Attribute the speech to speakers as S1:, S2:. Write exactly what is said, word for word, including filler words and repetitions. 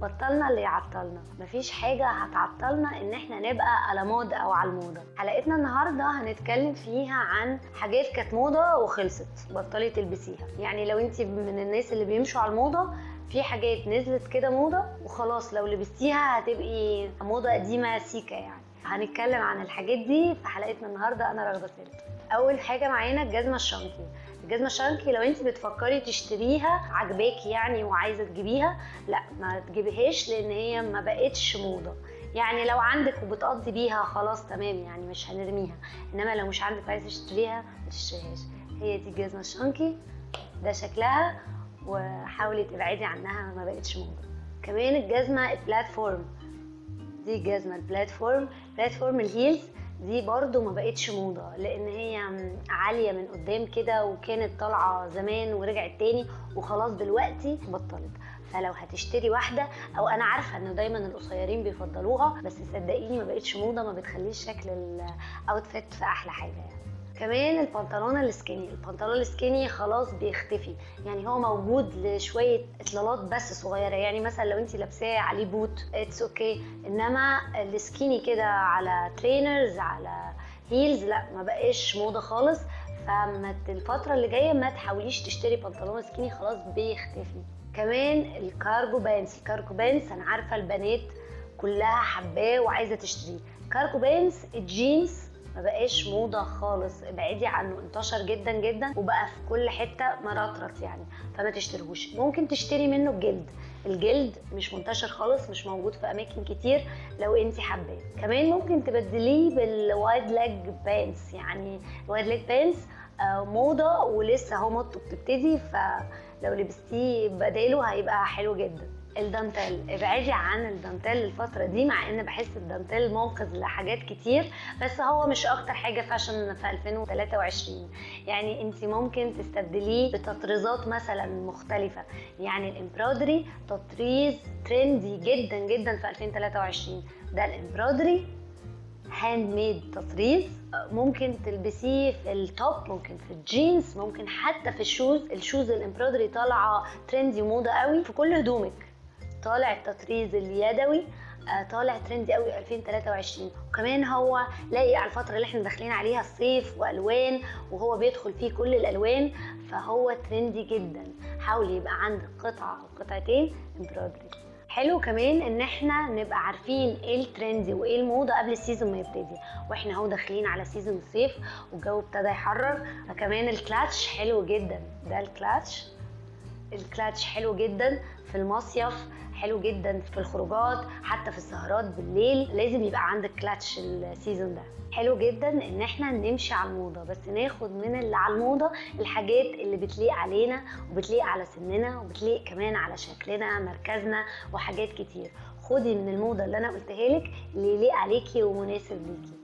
S1: بطلنا اللي يعطلنا. مفيش حاجة هتعطلنا ان احنا نبقى على موضة او على الموضة. حلقتنا النهاردة هنتكلم فيها عن حاجات كانت موضة وخلصت بطلي تلبسيها. يعني لو انت من الناس اللي بيمشوا على الموضة، في حاجات نزلت كده موضة وخلاص لو لبستيها هتبقي موضة قديمة سيكة. يعني هنتكلم عن الحاجات دي في حلقتنا النهاردة. انا راغدة سالم. اول حاجة معانا الجزمة الشانكي. الجزمة الشانكي لو انت بتفكري تشتريها عجباكي يعني وعايزة تجيبيها، لا ما تجيبيهاش لان هي ما بقتش موضة. يعني لو عندك وبتقضي بيها خلاص تمام، يعني مش هنرميها، انما لو مش عندك وعايزة تشتريها ما تشتريهاش. هي دي الجزمة الشانكي، ده شكلها، وحاولي تبعدي عنها، ما بقتش موضة. كمان الجزمة البلاتفورم، دي الجزمة البلاتفورم، بلاتفورم الهيلز دي برضو ما بقتش موضة لان هي عالية من قدام كده وكانت طالعة زمان ورجعت تاني وخلاص دلوقتي بطلت. فلو هتشتري واحدة، او انا عارفة انه دايما القصيرين بيفضلوها، بس صدقيني ما بقتش موضة، ما بتخليش شكل الاوتفيت في احلى حاجة. يعني كمان البنطلون السكيني، البنطلون السكيني خلاص بيختفي. يعني هو موجود لشويه اطلالات بس صغيره، يعني مثلا لو انت لابساه عليه بوت اتس اوكي، انما السكيني كده على ترينرز على هيلز لا، ما بقاش موضه خالص. فما الفتره اللي جايه ما تحاوليش تشتري بنطلون سكيني، خلاص بيختفي. كمان الكارجو بانس، الكارجو بانس انا عارفه البنات كلها حباه وعايزه تشتريه. كارجو بانس الجينز ما بقاش موضه خالص، ابعدي عنه، انتشر جدا جدا وبقى في كل حته مرطرط يعني، فما تشتريهوش. ممكن تشتري منه الجلد، الجلد مش منتشر خالص، مش موجود في اماكن كتير لو انت حباه. كمان ممكن تبدليه بالوايد ليج بانس، يعني الوايد ليج بانس موضه ولسه اهو موضته بتبتدي، فلو لبستيه بداله هيبقى حلو جدا. الدانتيل، ابعدي عن الدانتيل الفترة دي، مع ان بحس الدانتيل منقذ لحاجات كتير، بس هو مش اكتر حاجة فاشن في ألفين وثلاثة وعشرين. يعني انت ممكن تستبدليه بتطريزات مثلا مختلفة. يعني الامبرودري تطريز ترندي جدا جدا في ألفين وثلاثة وعشرين، ده الامبرودري هاند ميد تطريز. ممكن تلبسيه في التوب، ممكن في الجينز، ممكن حتى في الشوز. الشوز الامبرودري طالعه ترندي وموضه قوي في كل هدومك. طالع التطريز اليدوي طالع ترندي قوي ألفين وثلاثة وعشرين، وكمان هو لايق على الفتره اللي احنا داخلين عليها، الصيف والوان، وهو بيدخل فيه كل الالوان، فهو ترندي جدا. حاولي يبقى عندك قطعه او قطعتين امبرودري. حلو كمان ان احنا نبقى عارفين ايه الترندي وايه الموضه قبل السيزون ما يبتدي، واحنا اهو داخلين على سيزون الصيف والجو ابتدى يحرر. فكمان الكلاتش حلو جدا، ده الكلاتش، الكلاتش حلو جدا في المصيف، حلو جدا في الخروجات، حتى في السهرات بالليل لازم يبقى عندك كلاتش السيزون ده. حلو جدا ان احنا نمشي على الموضه، بس ناخد من اللي على الموضه الحاجات اللي بتليق علينا وبتليق على سننا وبتليق كمان على شكلنا مركزنا وحاجات كتير. خدي من الموضه اللي انا قلتها لك اللي يليق عليكي ومناسب ليكي.